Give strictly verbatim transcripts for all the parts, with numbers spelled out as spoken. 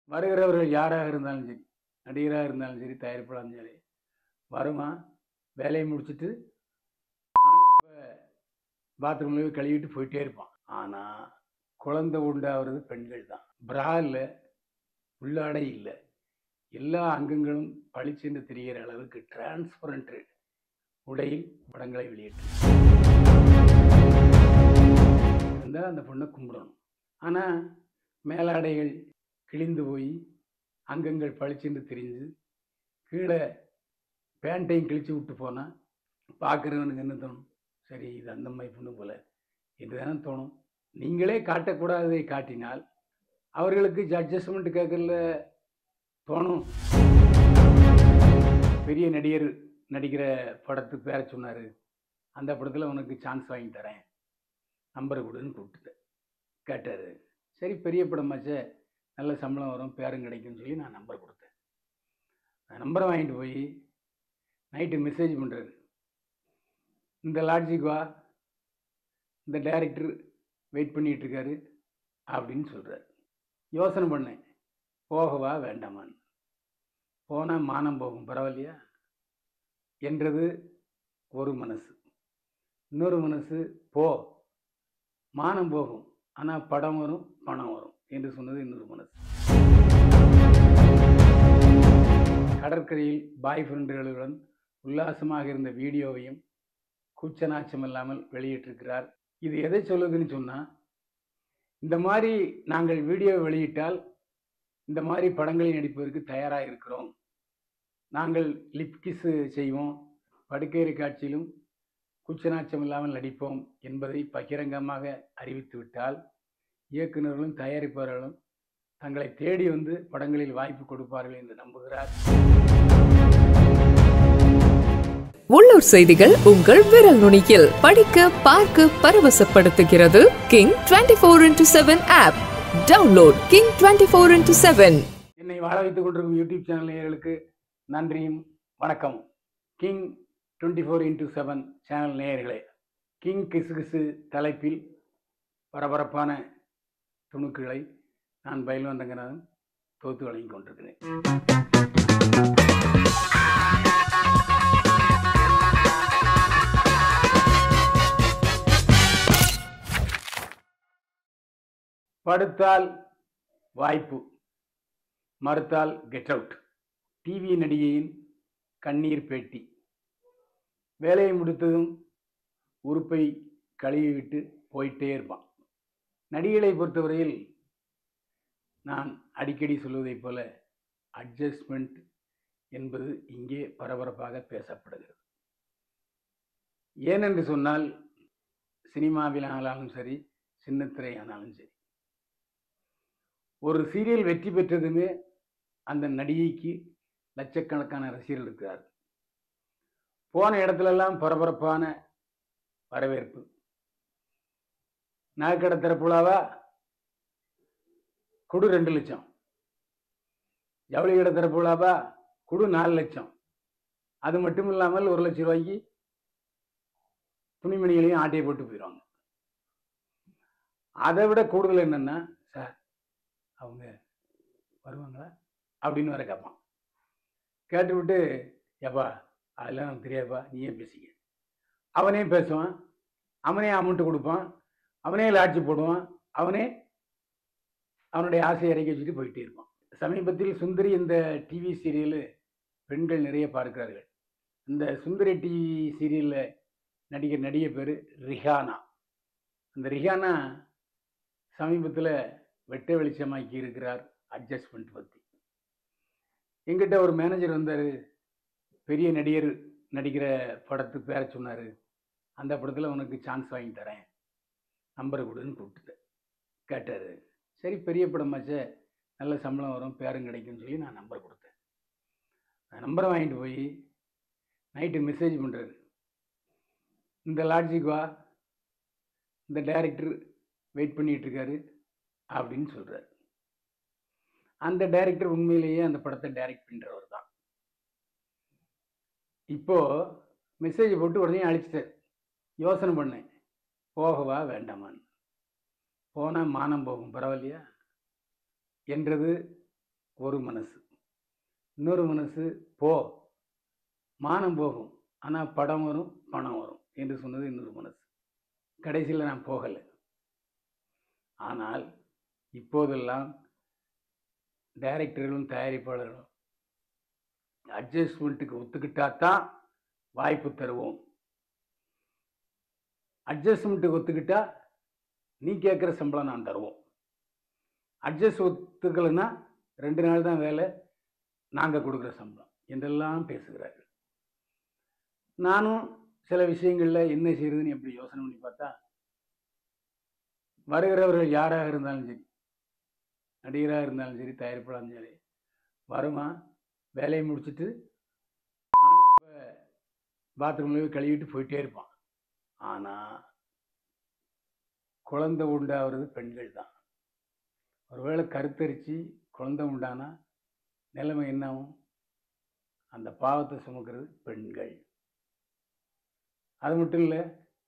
வருகிறவர்கள் யாராக இருந்தாலும் சரி, நடிகராக இருந்தாலும் சரி, தயாரிப்பாளரும் சரி, வருவான், வேலையை முடிச்சுட்டு பாத்ரூம்ல போய் கழுவிட்டு போயிட்டே இருப்பான். ஆனா குழந்தை உண்டாகிறது பெண்கள் தான். பிரா இல்லை, உள்ளாடை இல்லை, எல்லா அங்கங்களும் பளிச்சென்று தெரிகிற அளவுக்கு டிரான்ஸ்பரண்ட் உடையில் படங்களை வெளியிட்டு இருந்தால் அந்த பொண்ணை கும்பிடணும். ஆனால் மேலாடைகள் கிழிந்து போய் அங்கங்கள் பளிச்சென்று தெரிஞ்சு கீழே பேண்ட்டையும் கிழிச்சு விட்டு போனால் பார்க்குறவனுக்கு என்ன தோணும்? சரி, இது அந்த மாதிரி பொண்ணு போல என்று தானே தோணும். நீங்களே காட்டக்கூடாததை காட்டினால் அவர்களுக்கு அட்ஜஸ்ட்மெண்ட் கேட்கல தோணும். பெரிய நடிகர் நடிக்கிற படத்துக்கு பேர சொன்னார், அந்த படத்தில் உனக்கு சான்ஸ் வாங்கி தரேன், நம்பரை கொடுன்னு கூப்பிட்டு கேட்டார். சரி, பெரிய படமாச்சே, நல்ல சம்பளம் வரும், பேரும் கிடைக்கும்னு சொல்லி நான் நம்பர் கொடுத்தேன். நான் நம்பரை வாங்கிட்டு போய் நைட்டு மெசேஜ் பண்ணுறாரு, இந்த லாட்ஜுக்கு வா, இந்த டைரக்டர் வெயிட் பண்ணிகிட்ருக்காரு அப்படின்னு சொல்கிறார். யோசனை பண்ணேன், போகவா வேண்டாமான்னு. போனால் மானம் போகும், பரவாயில்லையா என்றது ஒரு மனசு. இன்னொரு மனசு, போ, மானம் போகும், ஆனால் படம் வரும், பணம் வரும் என்று சொன்னது இன்னொரு மனசு. கடற்கரையில் பாய் ஃப்ரெண்டுகளுடன் உல்லாசமாக இருந்த வீடியோவையும் கூச்சநாச்சம் இல்லாமல் வெளியிட்டிருக்கிறார். இது எதை சொல்லுதுன்னு சொன்னால், இந்த மாதிரி நாங்கள் வீடியோ வெளியிட்டால் இந்த மாதிரி படங்களில் நடிப்பதற்கு தயாராக இருக்கிறோம், நாங்கள் லிப் கிஸ் செய்வோம், படுக்கையறை காட்சியிலும் கூச்சநாச்சம் இல்லாமல் நடிப்போம் என்பதை பகிரங்கமாக அறிவித்துவிட்டால் இயக்குநர்களும் தயாரிப்பாளர்களும் தங்களை தேடி வந்து படங்களில் வாய்ப்பு கொடுப்பார்கள் என்று நம்புகிறார். உள்ளூர் செய்திகள் உங்கள் விரல் நுனியில் படிக்க பார்க்க பரவசப்படுத்துகிறது King twenty four into seven app. Download King twenty four into seven. என்னை வாழ வைத்துக் கொண்டிருக்கும் யூடியூப் சேனல் நேயர்களுக்கு நன்றியும் வணக்கம். King twenty four into seven channel நேயர்களே, கிங் கிசு கிசு தலைப்பில் பரபரப்பான துணுக்குகளை நான் பயில்வான் ரங்கநாதன் தொகுத்து வழங்கி கொண்டிருக்கிறேன். படுத்தால் வாய்ப்பு, மறுத்தால் கெட் அவுட். டிவி நடிகையின் கண்ணீர் பேட்டி. வேலையை முடித்ததும் உறுப்பை கழுவி விட்டு போயிட்டே இருப்பான். நடிகளை பொறுத்தவரையில் நான் அடிக்கடி சொல்வதைப் போல அட்ஜஸ்ட்மெண்ட் என்பது இங்கே பரபரப்பாக பேசப்படுகிறது. ஏனென்று சொன்னால், சினிமாவில் ஆனாலும் சரி, சின்னத்திரை ஆனாலும் சரி, ஒரு சீரியல் வெற்றி பெற்றதுமே அந்த நடிகைக்கு லட்சக்கணக்கான ரசிகர்கள் இருக்கிறார். போன இடத்துலெல்லாம் பரபரப்பான வரவேற்பு. நகைக்கடை திறப்புலாவா, குடு ரெண்டு லட்சம். ஜவுளி கடை திறப்புலாவா, குடு நாலு லட்சம். அது மட்டும் இல்லாமல் ஒரு லட்சம் ரூபாய்க்கு துணிமணிகளையும் ஆட்டையை போட்டு போயிடுவாங்க. அதை விட கூடுதல் என்னன்னா, சார் அவங்க வருவாங்களா அப்படின்னு வர கேட்பான். கேட்டுவிட்டு, எப்பா அதெல்லாம் நமக்கு தெரியாதுப்பா, நீயே பேசிக்க. அவனே பேசுவான், அவனே அமௌண்ட்டு கொடுப்பான், அவனே லாட்ஜி போடுவான், அவனே அவனுடைய ஆசையை இறக்கி வச்சுட்டு போயிட்டே இருப்பான். சமீபத்தில் சுந்தரி இந்த டிவி சீரியலு பெண்கள் நிறைய பார்க்கிறார்கள். இந்த சுந்தரி டிவி சீரியலில் நடிகர் நடிகை பேர் ரிஹானா. அந்த ரிஹானா சமீபத்தில் வெட்ட வெளிச்சமாக்கி இருக்கிறார் அட்ஜஸ்ட்மெண்ட் பற்றி. எங்கிட்ட ஒரு மேனேஜர் வந்தார், பெரிய நடிகர் நடிக்கிற படத்துக்கு பேர சொன்னார், அந்த படத்தில் உனக்கு சான்ஸ் வாங்கி தரேன், நம்பரை கொடுன்னு கூப்பிட்டு கேட்டார். சரி, பெரிய படமாச்சே, நல்ல சம்பளம் வரும், பேரும் கிடைக்கும்னு சொல்லி நான் நம்பர் கொடுத்தேன். நான் நம்பரை வாங்கிட்டு போய் நைட்டு மெசேஜ் பண்ணுறாரு, இந்த லாட்ஜுக்கு வா, இந்த டைரக்டர் வெயிட் பண்ணிகிட்ருக்காரு அப்படின்னு சொல்கிறார். அந்த டைரக்டர் உண்மையிலேயே அந்த படத்தை டைரக்ட் பண்ணுறவர் தான். இப்போது மெசேஜ் போட்டு உடனே அழிச்சிட்டார். யோசனை பண்ணேன், போகவா வேண்டாமான்னு. போனால் மானம் போகும், பரவாயில்லையா என்றது ஒரு மனசு. இன்னொரு மனசு போ, மானம் போகும், ஆனால் படம் வரும், பணம் வரும் என்று சொன்னது இன்னொரு மனசு. கடைசியில் நான் போகலை. ஆனால் இப்போதெல்லாம் டைரக்டர்களும் தயாரிப்பாளர்களும் அட்ஜஸ்ட்மெண்ட்டுக்கு ஒத்துக்கிட்டாதான் வாய்ப்பு தருவோம். அட்ஜஸ்ட்மெண்ட்டுக்கு ஒத்துக்கிட்டா நீ கேட்குற சம்பளம் நான் தருவோம். அட்ஜஸ்ட் ஒத்துக்கலைன்னா ரெண்டு நாள் தான் வேலை, நாங்கள் கொடுக்குற சம்பளம் என்றெல்லாம் பேசுகிறார்கள். நானும் சில விஷயங்களில் என்ன செய்யறதுன்னு எப்படி யோசனை பண்ணி பார்த்தா, வருகிறவர்கள் யாராக இருந்தாலும் சரி, நடிகராக இருந்தாலும் சரி, தயாரிப்பாளரும் சரி, வருமா வேலையை முடிச்சுட்டு பாத்ரூம்ல கழுவிட்டு போயிட்டே இருப்பான். ஆனால் குழந்தை உண்டாகிறது பெண்கள் தான். ஒருவேளை கருத்தரித்து குழந்தை உண்டானா நிலைமை என்னாகும்? அந்த பாவத்தை சுமக்கிறது பெண்கள். அது மட்டும் இல்லை,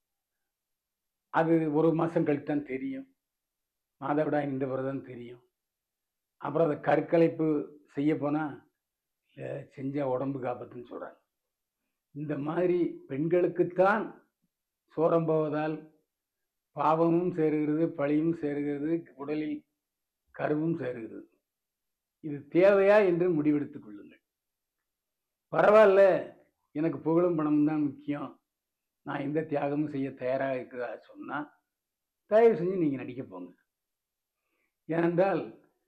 அது ஒரு மாதம் கழித்து தான் தெரியும், மாதவிடாய் இந்த பிறகு தான் தெரியும். அப்புறம் அதை கருக்கலைப்பு செய்ய போனால் இல்லை செஞ்சால் உடம்பு காப்பத்துன்னு சொல்கிறாங்க. இந்த மாதிரி பெண்களுக்குத்தான் சோரம் போவதால் பாவமும் சேருகிறது, பழியும் சேருகிறது, உடலில் கருவும் சேருகிறது. இது தேவையா என்று முடிவெடுத்துக் கொள்ளுங்கள். பரவாயில்ல, எனக்கு புகழும் பணமும் தான் முக்கியம், நான் எந்த தியாகமும் செய்ய தயாராக இருக்கிறதா சொன்னால் தயவு செஞ்சு நீங்கள் நடிக்க போங்க. ஏனென்றால்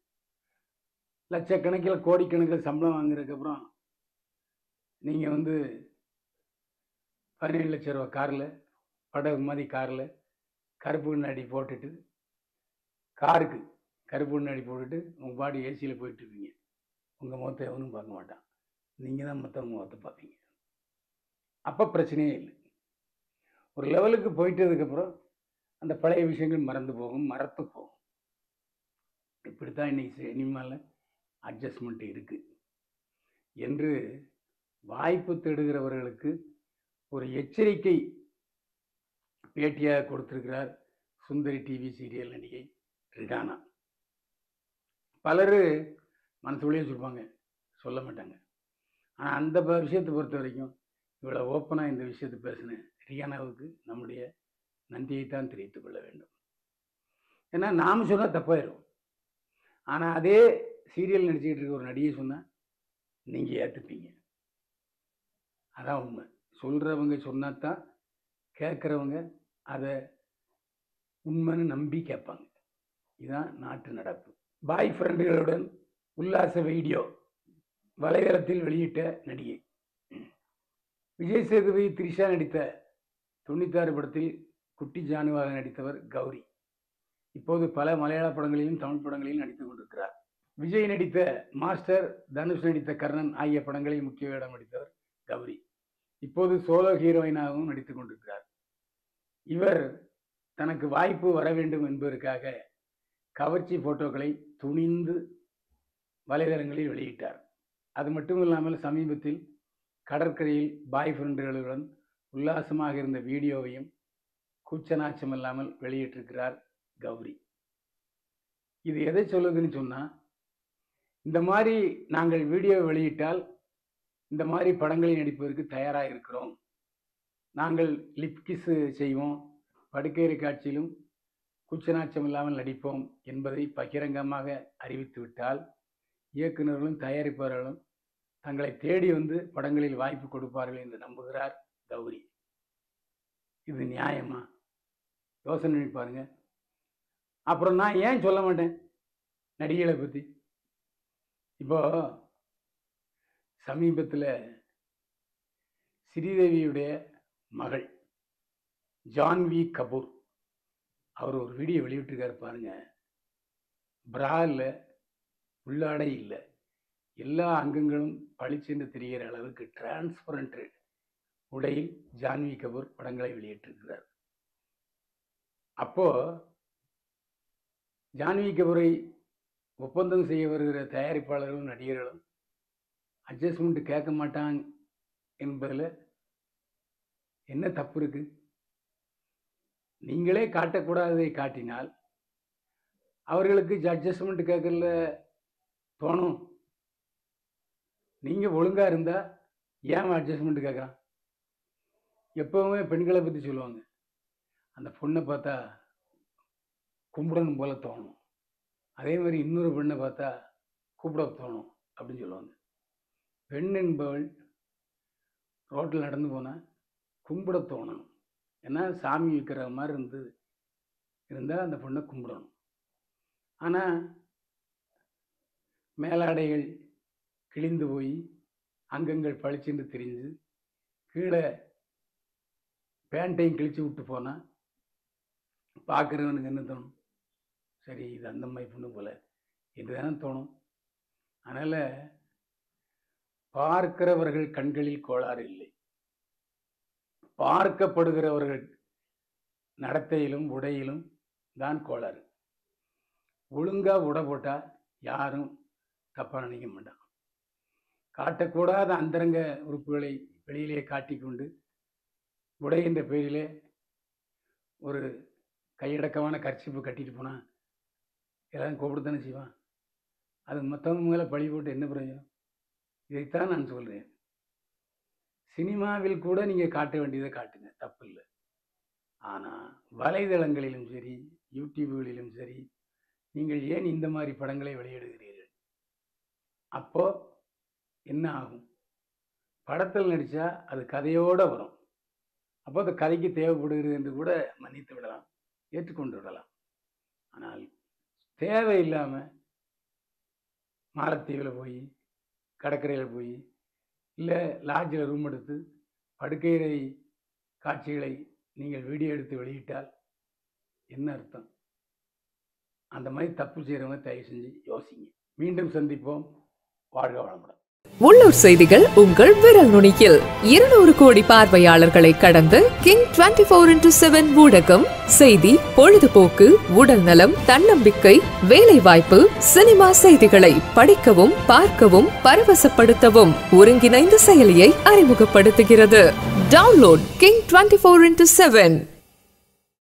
லட்சக்கணக்கில் கோடிக்கணக்கில் சம்பளம் வாங்குறதுக்கப்புறம் நீங்கள் வந்து பதினேழு லட்ச ரூபா காரில், படகு மாதிரி காரில் கருப்பு கண்ணாடி போட்டுட்டு, காருக்கு கருப்பு கண்ணாடி போட்டுட்டு உங்கள் பாடி ஏசியில் போயிட்டு இருப்பீங்க. உங்கள் முகத்தை எவனும் பார்க்க மாட்டான், நீங்கள் தான் மற்றவங்க முகத்தை பார்ப்பீங்க. அப்போ பிரச்சனையே இல்லை. ஒரு லெவலுக்கு போயிட்டதுக்கப்புறம் அந்த பழைய விஷயங்கள் மறந்து போகும், மறத்து போகும். இப்படித்தான் இன்னைக்கு சினிமாவில் அட்ஜஸ்ட்மெண்ட் இருக்குது என்று வாய்ப்பு தேடுகிறவர்களுக்கு ஒரு எச்சரிக்கை பேட்டியாக கொடுத்திருக்கிறார் சுந்தரி டிவி சீரியல் நடிகை ரிடானா. பலர் மனசுக்குள்ளேயே சொல்லுவாங்க, சொல்ல மாட்டாங்க. ஆனால் அந்த விஷயத்தை பொறுத்த வரைக்கும் இவ்வளோ ஓப்பனாக இந்த விஷயத்தை பேசின ரியானாவுக்கு நம்முடைய நன்றியைத்தான் தெரிவித்துக் கொள்ள வேண்டும். ஏன்னா நாம் சொன்னால் தப்பாயிரும். ஆனால் அதே சீரியல் நடிச்சுக்கிட்டு இருக்க ஒரு நடிகை சொன்னால் நீங்கள் ஏற்றுப்பீங்க. அதான் உண்மை. சொல்கிறவங்க சொன்னால் தான் கேட்குறவங்க அதை உண்மைன்னு நம்பி கேட்பாங்க. இதுதான் நாட்டு நடப்பு. பாய் ஃப்ரெண்டுகளுடன் உல்லாச வீடியோ வலைதளத்தில் வெளியிட்ட நடிகை. விஜய் சேதுபதி திரிஷா நடித்த தொண்ணூத்தாறு படத்தில் குட்டி ஜானுவாக நடித்தவர் கௌரி. இப்போது பல மலையாள படங்களிலும் தமிழ் படங்களிலும் நடித்துக் கொண்டிருக்கிறார். விஜய் நடித்த மாஸ்டர், தனுஷ் நடித்த கர்ணன் ஆகிய படங்களில் முக்கிய வேடம் நடித்தவர் கௌரி. இப்போது சோலோ ஹீரோயினாகவும் நடித்துக் கொண்டிருக்கிறார். இவர் தனக்கு வாய்ப்பு வர வேண்டும் என்பதற்காக கவர்ச்சி போட்டோக்களை துணிந்து வலைதளங்களில் வெளியிட்டார். அது மட்டும் இல்லாமல் சமீபத்தில் கடற்கரையில் பாய் ஃப்ரெண்டுகளுடன் உல்லாசமாக இருந்த வீடியோவையும் கூச்சநாச்சம் இல்லாமல் வெளியிட்டிருக்கிறார் கௌரி. இது எதை சொல்லுதுன்னு சொன்னால், இந்த மாதிரி நாங்கள் வீடியோ வெளியிட்டால் இந்த மாதிரி படங்களில் நடிப்பதற்கு தயாராக இருக்கிறோம், நாங்கள் லிப்கிஸ் செய்வோம், படுக்கையறை காட்சியிலும் கூச்சநாச்சம் இல்லாமல் நடிப்போம் என்பதை பகிரங்கமாக அறிவித்துவிட்டால் இயக்குநர்களும் தயாரிப்பாளர்களும் தங்களை தேடி வந்து படங்களில் வாய்ப்பு கொடுப்பார்கள் என்று நம்புகிறார் கௌரி. இது நியாயமா? யோசனை பண்ணி பாருங்க. அப்புறம் நான் ஏன் சொல்ல மாட்டேன் நடிகைகளை பற்றி? இப்போ சமீபத்தில் ஸ்ரீதேவியுடைய மகள் ஜான்வி கபூர் அவர் ஒரு வீடியோ வெளியிட்டிருக்காரு பாருங்க. பிரா இல்லை, உள்ளாடை இல்லை, எல்லா அங்கங்களும் பளிச்சென்று தெரிகிற அளவுக்கு டிரான்ஸ்பரண்ட் உடையில் ஜான்வி கபூர் படங்களை வெளியிட்டிருக்கிறார். அப்போ ஜான்வி கபூரை ஒப்பந்தம் செய்ய வருகிற தயாரிப்பாளர்களும் நடிகர்களும் அட்ஜஸ்ட்மெண்ட் கேட்க மாட்டாங்க என்பதில் என்ன தப்பு இருக்கு? நீங்களே காட்டக்கூடாததை காட்டினால் அவர்களுக்கு அட்ஜஸ்ட்மெண்ட் கேட்கல தோணும் நீங்கள் ஒழுங்காக இருந்தால் ஏன் அட்ஜஸ்ட்மெண்ட் கேட்குறான்? எப்போவுமே பெண்களை பற்றி சொல்லுவாங்க, அந்த பொண்ணை பார்த்தா கும்பிடணும் போல தோணும், அதே மாதிரி இன்னொரு பெண்ணை பார்த்தா கூப்பிட தோணும் அப்படின்னு சொல்லுவாங்க. பெண் என்பவள் ரோட்டில் நடந்து போனால் கும்பிட தோணணும். ஏன்னா சாமி இருக்கிற மாதிரி இருந்து இருந்தால் அந்த பொண்ணை கும்பிடணும். ஆனால் மேலாடைகள் கிழிந்து போய் அங்கங்கள் பளிச்சுன்னு தெரிஞ்சு கீழே பேண்ட்டையும் கிழிச்சு விட்டு போனால் பார்க்குறவனுக்கு என்ன தோணும்? சரி, இது அந்த மாதிரி பொண்ணு போல் என்று தானே தோணும். அதனால் பார்க்கிறவர்கள் கண்களில் கோளாறு இல்லை, பார்க்கப்படுகிறவர்கள் நடத்தையிலும் உடையிலும் தான் கோளாறு. ஒழுங்காக உடை போட்டால் யாரும் தப்பாக நினைக்க மாட்டான். காட்டக்கூடாத அந்தரங்க உறுப்புகளை வெளியிலே காட்டிக்கொண்டு உடை என்ற பெயரிலே ஒரு கையடக்கமான கர்ச்சிப்பு கட்டிட்டு போனால் எல்லாரும் கூப்பிடுத்தானே செய்வான். அது மற்றவங்க மேலே பழி போட்டு என்ன பிரயோஜனம்? இதைத்தான் நான் சொல்கிறேன். சினிமாவில் கூட நீங்கள் காட்ட வேண்டியதை காட்டுங்க, தப்பு இல்லை. ஆனால் வலைதளங்களிலும் சரி, யூடியூப்களிலும் சரி, நீங்கள் ஏன் இந்த மாதிரி படங்களை வெளியிடுகிறீர்கள்? அப்போ என்ன ஆகும்? படத்தில் நடித்தா அது கதையோடு வரும். அப்போ அந்த கதைக்கு தேவைப்படுகிறது என்று கூட மன்னித்து விடலாம், ஏற்றுக்கொண்டு விடலாம். ஆனால் தேவையில்லாமல் மாலத்தீவில் போய் கடற்கரையில் போய் இல்லை லாட்ஜில் ரூம் எடுத்து படுக்கையறை காட்சிகளை நீங்கள் வீடியோ எடுத்து வெளியிட்டால் என்ன அர்த்தம்? அந்த மாதிரி தப்பு செய்கிறவங்க தயவு செஞ்சு யோசிங்க. மீண்டும் சந்திப்போம். வாழ்க வளமுடன். உள்ளூர் செய்திகள் உங்கள் விரல் நுனியில். இருநூறு கோடி பார்வையாளர்களை கடந்து King twenty four into seven ஊடகம் செய்தி, பொழுதுபோக்கு, உடல் நலம், தன்னம்பிக்கை, வேலை வாய்ப்பு, சினிமா செய்திகளை படிக்கவும் பார்க்கவும் பரவசப்படுத்தவும் ஒருங்கிணைந்த செயலியை அறிமுகப்படுத்துகிறது. Download King twenty four into seven.